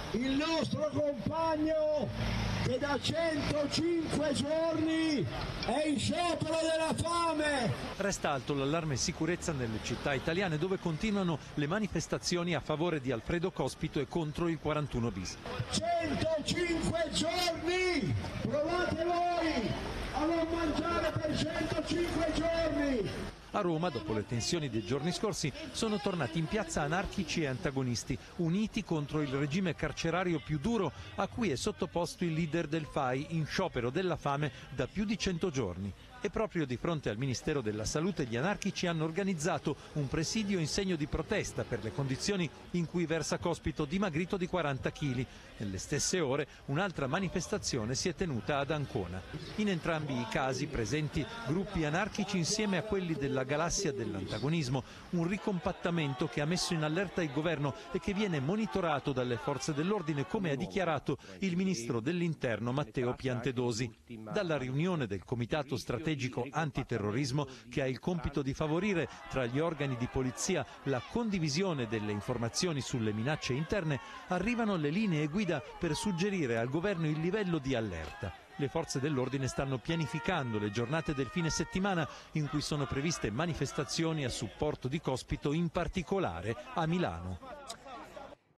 il nostro compagno che da 105 giorni è in sciopero della fame. Resta alto l'allarme sicurezza nelle città italiane dove continuano le manifestazioni a favore di Alfredo Cospito e contro il 41 bis. 105 giorni! Provate voi a non mangiare per 105 giorni! A Roma, dopo le tensioni dei giorni scorsi, sono tornati in piazza anarchici e antagonisti, uniti contro il regime carcerario più duro a cui è sottoposto il leader del FAI in sciopero della fame da più di 100 giorni. E proprio di fronte al Ministero della Salute gli anarchici hanno organizzato un presidio in segno di protesta per le condizioni in cui versa Cospito, dimagrito di 40 kg. Nelle stesse ore un'altra manifestazione si è tenuta ad Ancona. In entrambi i casi presenti gruppi anarchici insieme a quelli della galassia dell'antagonismo, un ricompattamento che ha messo in allerta il governo e che viene monitorato dalle forze dell'ordine, come ha dichiarato il ministro dell'Interno Matteo Piantedosi. Dalla riunione del Comitato Strategico Antiterrorismo, che ha il compito di favorire tra gli organi di polizia la condivisione delle informazioni sulle minacce interne, arrivano le linee guida per suggerire al governo il livello di allerta. Le forze dell'ordine stanno pianificando le giornate del fine settimana in cui sono previste manifestazioni a supporto di Cospito, in particolare a Milano.